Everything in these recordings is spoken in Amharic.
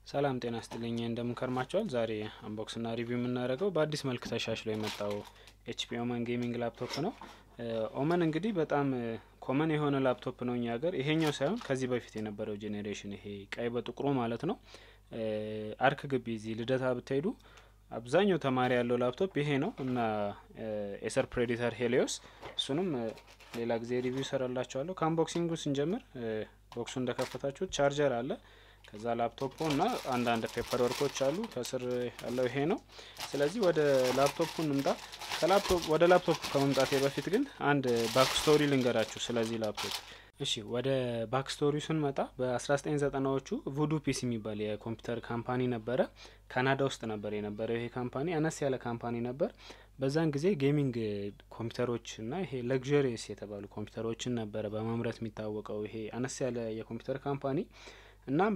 ሰላም ጤና ይስጥልኝ እንደምንከርማችኋል ዛሬ አንቦክስ እና ሪቪው የምናደርገው በአዲስ መልክ ተሻሽሎ የመጣው HP ኦመን ጌሚንግ ላፕቶፕ ነው። ኦመን እንግዲህ በጣም ኮመን የሆነ ላፕቶፕ ነው እኛ ሀገር። ይሄኛው ሳይሆን ከዚህ በፊት የነበረው ጄኔሬሽን ይሄ ቀይ በጥቁሩ ማለት ነው። አርክ ግቢ እዚህ ልደታ ብትሄዱ አብዛኛው ተማሪ ያለው ላፕቶፕ ይሄ ነው እና ኤሰር ፕሬዲተር ሄሊዮስ እሱንም ሌላ ጊዜ ሪቪው ሰራላችኋለሁ። ከአንቦክሲንጉ ስንጀምር ቦክሱ እንደከፈታችሁት ቻርጀር አለ። ከዛ ላፕቶፑ እና አንዳንድ ፔፐር ወርኮች አሉ ከስር ያለው ይሄ ነው። ስለዚህ ወደ ላፕቶፑ እንምጣ። ወደ ላፕቶፑ ከመምጣቴ በፊት ግን አንድ ባክ ስቶሪ ልንገራችሁ ስለዚህ ላፕቶፕ። እሺ ወደ ባክ ስቶሪው ስንመጣ በ1990ዎቹ ቮዱ ፒሲ የሚባል የኮምፒውተር ካምፓኒ ነበረ። ካናዳ ውስጥ ነበር የነበረው ይሄ ካምፓኒ። አነስ ያለ ካምፓኒ ነበር። በዛን ጊዜ ጌሚንግ ኮምፒውተሮች እና ይሄ ለግዠሪየስ የተባሉ ኮምፒውተሮችን ነበረ በማምረት የሚታወቀው ይሄ አነስ ያለ የኮምፒውተር ካምፓኒ። እናም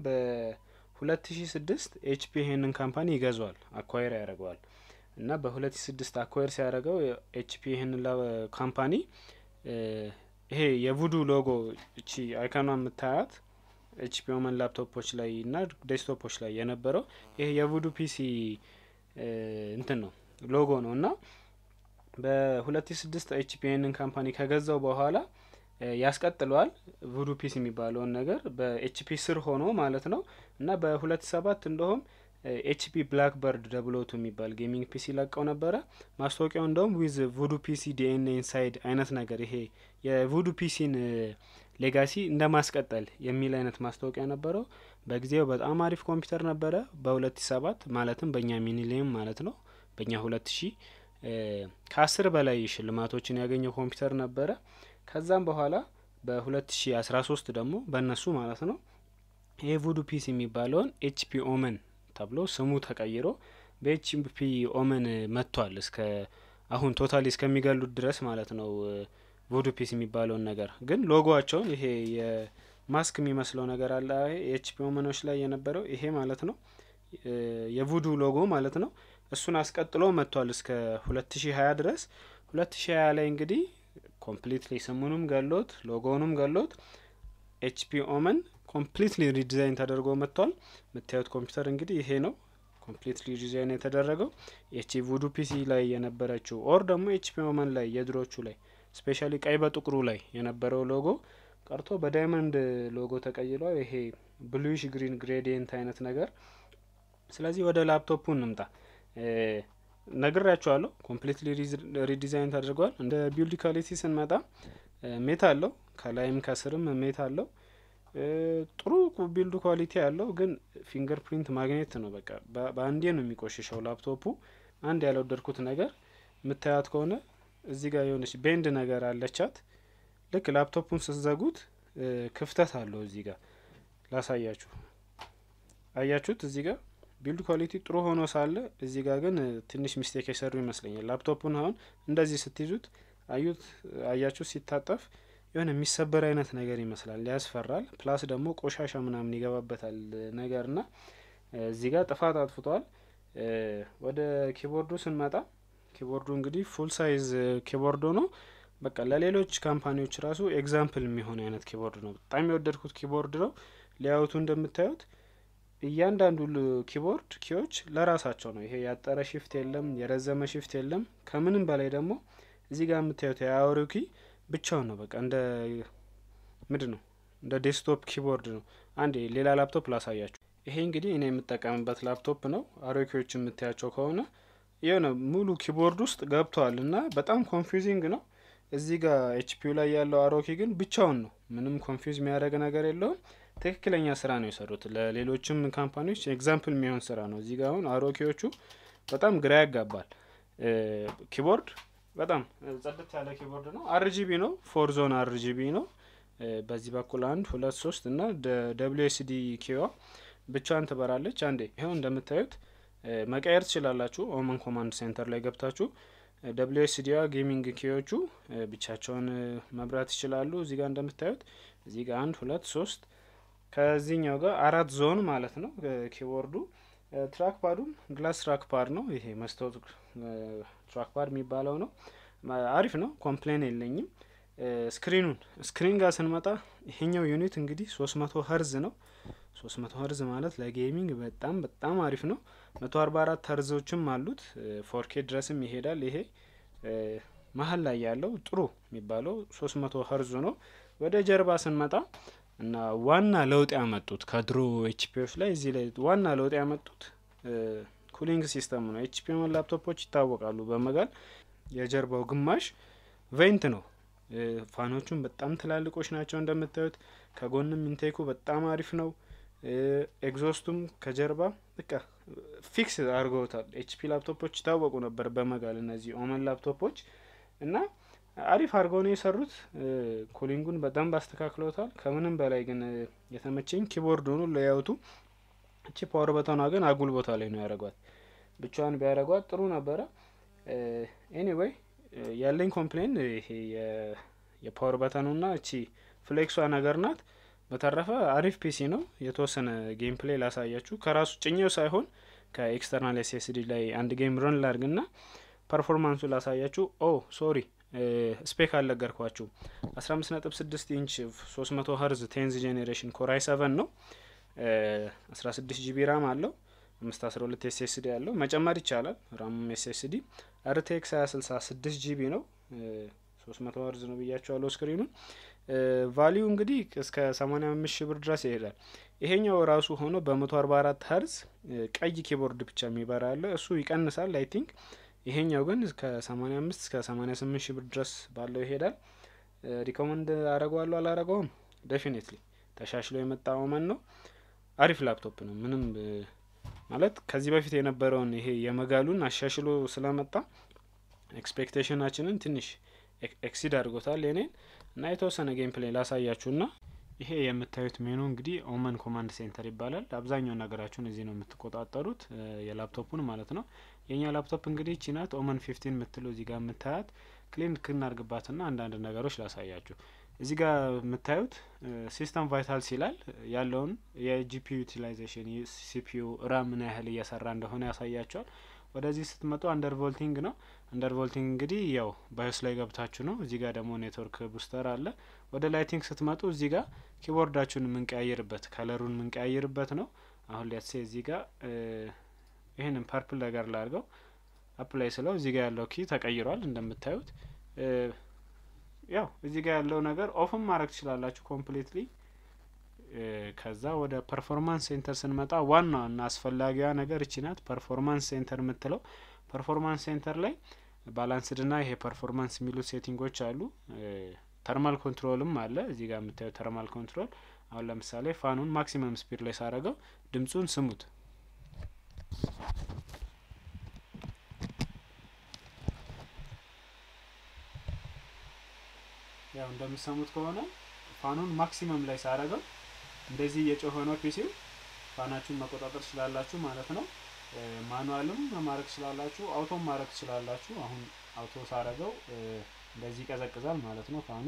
በ2006 HP ይሄንን ካምፓኒ ይገዛዋል፣ አኳየር ያደርገዋል። እና በ2006 አኳየር ሲያደርገው HP ይሄንን ካምፓኒ ይሄ የቮዱ ሎጎ እቺ አይካኗ የምታያት HP ኦመን ላፕቶፖች ላይ እና ዴስክቶፖች ላይ የነበረው ይሄ የቮዱ ፒሲ እንትን ነው ሎጎ ነው። እና በ2006 HP ይሄንን ካምፓኒ ከገዛው በኋላ ያስቀጥለዋል ቮዱ ፒሲ የሚባለውን ነገር በኤችፒ ስር ሆኖ ማለት ነው። እና በ2007 እንደውም HP ብላክበርድ ደብሎቱ የሚባል ጌሚንግ ፒሲ ለቀው ነበረ። ማስታወቂያው እንደውም ዊዝ ቮዱ ፒሲ DNA ኢንሳይድ አይነት ነገር ይሄ የቮዱ ፒሲን ሌጋሲ እንደማስቀጠል የሚል አይነት ማስታወቂያ ነበረው። በጊዜው በጣም አሪፍ ኮምፒውተር ነበረ። በ2007 ማለትም በእኛ ሚኒሊየም ማለት ነው በእኛ 2000 ከ10 በላይ ሽልማቶችን ያገኘው ኮምፒውተር ነበረ። ከዛም በኋላ በ2013 ደግሞ በእነሱ ማለት ነው ይሄ ቮዱ ፒሲ የሚባለውን HP ኦመን ተብሎ ስሙ ተቀይሮ በHP ኦመን መጥቷል። እስከ አሁን ቶታሊ እስከሚገሉት ድረስ ማለት ነው። ቮዱ ፒሲ የሚባለውን ነገር ግን ሎጎአቸውን ይሄ የማስክ የሚመስለው ነገር አለ HP ኦመኖች ላይ የነበረው ይሄ ማለት ነው የቮዱ ሎጎ ማለት ነው። እሱን አስቀጥሎ መጥቷል እስከ 2020 ድረስ። 2020 ላይ እንግዲህ ኮምፕሊትሊ ስሙንም ገሎት ሎጎውንም ገሎት HP ኦመን ኮምፕሊትሊ ሪዲዛይን ተደርጎ መጥቷል። የምታዩት ኮምፒውተር እንግዲህ ይሄ ነው ኮምፕሊትሊ ዲዛይን የተደረገው። HP ቮዱ ፒሲ ላይ የነበረችው ኦር ደግሞ HP ኦመን ላይ የድሮቹ ላይ ስፔሻሊ ቀይ በጥቁሩ ላይ የነበረው ሎጎ ቀርቶ በዳይመንድ ሎጎ ተቀይሏል። ይሄ ብሉይሽ ግሪን ግሬዲየንት አይነት ነገር። ስለዚህ ወደ ላፕቶፑ እንምጣ። ነግራችኋለሁ ኮምፕሊትሊ ሪዲዛይን ተደርጓል። እንደ ቢልድ ኳሊቲ ስንመጣ ሜት አለው ከላይም ከስርም ሜት አለው። ጥሩ ቢልድ ኳሊቲ ያለው ግን ፊንገር ፕሪንት ማግኔት ነው። በቃ በአንዴ ነው የሚቆሽሸው ላፕቶፑ። አንድ ያልወደድኩት ነገር የምታያት ከሆነ እዚህ ጋር የሆነች ቤንድ ነገር አለቻት። ልክ ላፕቶፑን ስትዘጉት ክፍተት አለው እዚህ ጋር ላሳያችሁ። አያችሁት? እዚህ ጋር ቢልድ ኳሊቲ ጥሩ ሆኖ ሳለ እዚህ ጋር ግን ትንሽ ሚስቴክ የሰሩ ይመስለኛል። ላፕቶፑን አሁን እንደዚህ ስትይዙት አያችሁ ሲታጠፍ የሆነ የሚሰበር አይነት ነገር ይመስላል፣ ያስፈራል። ፕላስ ደግሞ ቆሻሻ ምናምን ይገባበታል ነገርና እዚህ ጋር ጥፋት አጥፍቷል። ወደ ኪቦርዱ ስንመጣ ኪቦርዱ እንግዲህ ፉል ሳይዝ ኪቦርዱ ነው። በቃ ለሌሎች ካምፓኒዎች ራሱ ኤግዛምፕል የሚሆን አይነት ኪቦርድ ነው። በጣም የወደድኩት ኪቦርድ ነው። ሌያውቱ እንደምታዩት እያንዳንዱ ኪቦርድ ኪዎች ለራሳቸው ነው። ይሄ ያጠረ ሺፍት የለም፣ የረዘመ ሺፍት የለም። ከምንም በላይ ደግሞ እዚህ ጋር የምታዩት የአውሬው ኪ ብቻውን ነው። በቃ እንደ ምንድነው እንደ ዴስክቶፕ ኪቦርድ ነው። አንዴ ሌላ ላፕቶፕ ላሳያችሁ። ይሄ እንግዲህ እኔ የምጠቀምበት ላፕቶፕ ነው። አሮኪዎች የምታያቸው ከሆነ የሆነ ሙሉ ኪቦርድ ውስጥ ገብቷል እና በጣም ኮንፊውዚንግ ነው። እዚህ ጋር HP ላይ ያለው አሮኪ ግን ብቻውን ነው። ምንም ኮንፊውዝ የሚያደርግ ነገር የለውም። ትክክለኛ ስራ ነው የሰሩት። ለሌሎችም ካምፓኒዎች ኤግዛምፕል የሚሆን ስራ ነው። እዚህ ጋር አሁን አሮኪዎቹ በጣም ግራ ያጋባል። ኪቦርድ በጣም ጽድት ያለ ኪቦርድ ነው። RGB ነው፣ 4 ዞን RGB ነው። በዚህ በኩል 1 2 3 እና WSD ኪዋ ብቻዋን ትበራለች። አንዴ ይሄው እንደምታዩት መቀየር ትችላላችሁ። ኦመን ኮማንድ ሴንተር ላይ ገብታችሁ WSD ጌሚንግ ኪዎቹ ብቻቸውን መብራት ይችላሉ። እዚህ ጋር እንደምታዩት እዚህ ጋር 1 2 3 ከዚህኛው ጋር 4 ዞን ማለት ነው ኪቦርዱ። ትራክ ፓዱም ግላስ ትራክ ፓድ ነው። ይሄ መስታወት ትራክ ፓድ የሚባለው ነው። አሪፍ ነው፣ ኮምፕሌን የለኝም። ስክሪን ጋር ስንመጣ ይሄኛው ዩኒት እንግዲህ 300 ሄርዝ ነው። 300 ሄርዝ ማለት ለጌሚንግ በጣም አሪፍ ነው። 144 ሄርዞችም አሉት 4K ድረስም ይሄዳል። ይሄ መሀል ላይ ያለው ጥሩ የሚባለው 300 ሄርዝ ነው። ወደ ጀርባ ስንመጣ እና ዋና ለውጥ ያመጡት ከድሮ ኤችፒዎች ላይ እዚህ ላይ ዋና ለውጥ ያመጡት ኩሊንግ ሲስተም ነው። ኤችፒ ላፕቶፖች ይታወቃሉ በመጋል የጀርባው ግማሽ ቬንት ነው። ፋኖቹም በጣም ትላልቆች ናቸው እንደምታዩት። ከጎንም ኢንቴኩ በጣም አሪፍ ነው። ኤግዞስቱም ከጀርባ በቃ ፊክስ አድርገውታል። ኤችፒ ላፕቶፖች ይታወቁ ነበር በመጋል እነዚህ ኦመን ላፕቶፖች እና አሪፍ አድርገው ነው የሰሩት። ኩሊንጉን በጣም አስተካክለውታል። ከምንም በላይ ግን የተመቸኝ ኪቦርድ ሆኖ ለያውቱ እቺ ፓወር በተኗ ግን አጉል ቦታ ላይ ነው ያደረጓት። ብቻዋን ቢያደርጓት ጥሩ ነበረ። ኤኒዌይ ያለኝ ኮምፕሌን ይሄ የፓወር በተኑና እቺ ፍሌክሷ ነገር ናት። በተረፈ አሪፍ ፒሲ ነው። የተወሰነ ጌም ፕሌይ ላሳያችሁ ከራሱ ጭኘው ሳይሆን ከኤክስተርናል ኤስኤስዲ ላይ አንድ ጌም ረን ላድርግና ፐርፎርማንሱ ላሳያችሁ። ሶሪ ስፔክ አልነገርኳችሁ። 15.6 ኢንች 300 ሄርዝ 10th ጄኔሬሽን ኮር i7 ነው። 16 ጂቢ ራም አለው። 512 ኤስኤስዲ አለው። መጨመር ይቻላል ራም ኤስኤስዲ። RTX 2066 ጂቢ ነው። 300 ሄርዝ ነው ብያችኋለሁ ስክሪኑን። ቫልዩ እንግዲህ እስከ 85 ሺህ ብር ድረስ ይሄዳል። ይሄኛው ራሱ ሆኖ በ144 ሄርዝ ቀይ ኪቦርድ ብቻ የሚበራ አለ። እሱ ይቀንሳል አይ ቲንክ። ይሄኛው ግን እስከ 85 እስከ 88 ሺህ ብር ድረስ ባለው ይሄዳል። ሪኮመንድ አረጋዋለሁ አላረጋውም? ዴፊኒትሊ ተሻሽሎ የመጣ ኦመን ነው። አሪፍ ላፕቶፕ ነው። ምንም ማለት ከዚህ በፊት የነበረውን ይሄ የመጋሉን አሻሽሎ ስለመጣ ኤክስፔክቴሽናችንን ትንሽ ኤክሲድ አድርጎታል የኔን እና የተወሰነ ጌም ፕሌይ ላሳያችሁና ይሄ የምታዩት ሜኑ እንግዲህ ኦመን ኮማንድ ሴንተር ይባላል። አብዛኛው ነገራችሁን እዚህ ነው የምትቆጣጠሩት የላፕቶፑን ማለት ነው። የኛ ላፕቶፕ እንግዲህ እቺ ናት ኦመን 15 የምትለው እዚህ ጋር የምታያት። ክሊን እናርግባትና አንዳንድ ነገሮች ላሳያችሁ። እዚህ ጋር የምታዩት ሲስተም ቫይታልስ ይላል። ያለውን የጂፒዩ ዩቲላይዜሽን ሲፒዩ ራም ምን ያህል እየሰራ እንደሆነ ያሳያችኋል። ወደዚህ ስትመጡ አንደር ቮልቲንግ ነው። አንደር ቮልቲንግ እንግዲህ ያው ባዮስ ላይ ገብታችሁ ነው። እዚህ ጋር ደግሞ ኔትወርክ ቡስተር አለ። ወደ ላይቲንግ ስትመጡ እዚህ ጋር ኪቦርዳችሁን የምንቀያየርበት ከለሩን የምንቀያየርበት ነው። አሁን ሊያትሴ እዚህ ጋር ይሄንን ፐርፕል ነገር ላድርገው አፕላይ ስለው እዚህ ጋር ያለው ኪ ተቀይሯል እንደምታዩት። ያው እዚህ ጋር ያለው ነገር ኦፍም ማድረግ ትችላላችሁ ኮምፕሊትሊ። ከዛ ወደ ፐርፎርማንስ ሴንተር ስንመጣ ዋናው እና አስፈላጊዋ ነገር እቺ ናት። ፐርፎርማንስ ሴንተር የምትለው ፐርፎርማንስ ሴንተር ላይ ባላንስድ ና ይሄ ፐርፎርማንስ የሚሉት ሴቲንጎች አሉ። ተርማል ኮንትሮልም አለ። እዚህ ጋር የምታዩት ተርማል ኮንትሮል አሁን ለምሳሌ ፋኑን ማክሲመም ስፒድ ላይ ሳረገው ድምጹን ስሙት። ያው እንደምትሰሙት ከሆነ ፋኑን ማክሲመም ላይ ሳረገው እንደዚህ እየጮኸ ነው ፒሲው። ፋናችሁን መቆጣጠር ትችላላችሁ ማለት ነው። ማኑዋልም ማድረግ ትችላላችሁ፣ አውቶም ማድረግ ትችላላችሁ። አሁን አውቶ ሳረገው እንደዚህ ይቀዘቅዛል ማለት ነው ፋኑ።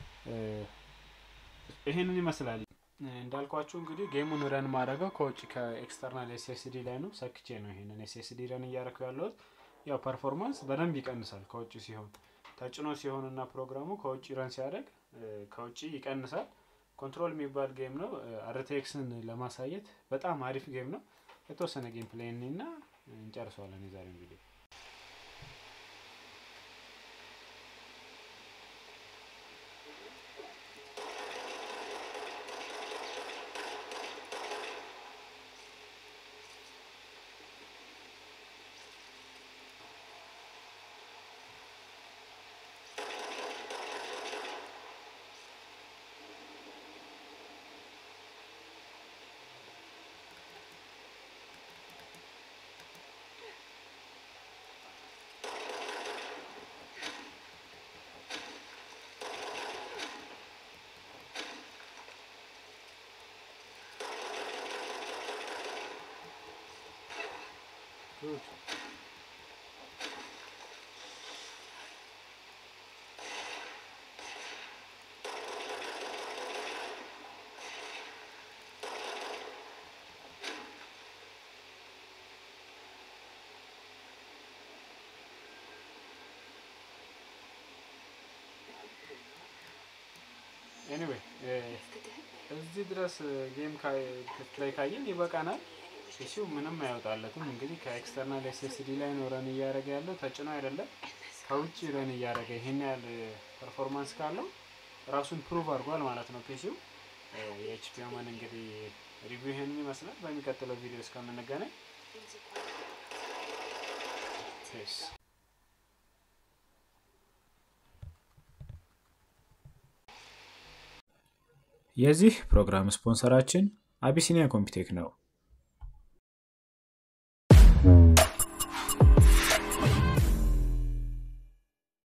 ይሄንን ይመስላል። እንዳልኳችሁ እንግዲህ ጌሙን ረን ማድረገው ከውጭ ከኤክስተርናል ኤስኤስዲ ላይ ነው። ሰክቼ ነው ይሄንን ኤስኤስዲ ረን እያደረኩ ያለሁት። ያው ፐርፎርማንስ በደንብ ይቀንሳል ከውጭ ሲሆን። ተጭኖ ሲሆንና ፕሮግራሙ ከውጭ ረን ሲያደርግ ከውጭ ይቀንሳል። ኮንትሮል የሚባል ጌም ነው። RTXን ለማሳየት በጣም አሪፍ ጌም ነው። የተወሰነ ጌም ፕሌይ እና እንጨርሰዋለን የዛሬውን ቪዲዮ። Good. Anyway, እዚህ እዚህ ድረስ ጌም ፕሌይ ካየን ይበቃናል። ፒሲው ምንም አይወጣለትም። እንግዲህ ከኤክስተርናል ኤስኤስዲ ላይ ነው ረን እያደረገ ያለው፣ ተጭኖ አይደለም ከውጭ ረን እያደረገ ይሄን ያህል ፐርፎርማንስ ካለው ራሱን ፕሩቭ አድርጓል ማለት ነው ፒሲው። የኤችፒ ኦመን እንግዲህ ሪቪው ይሄንን ይመስላል። በሚቀጥለው ቪዲዮ እስከምንገናኝ ፒስ። የዚህ ፕሮግራም ስፖንሰራችን አቢሲኒያ ኮምፒውቴክ ነው።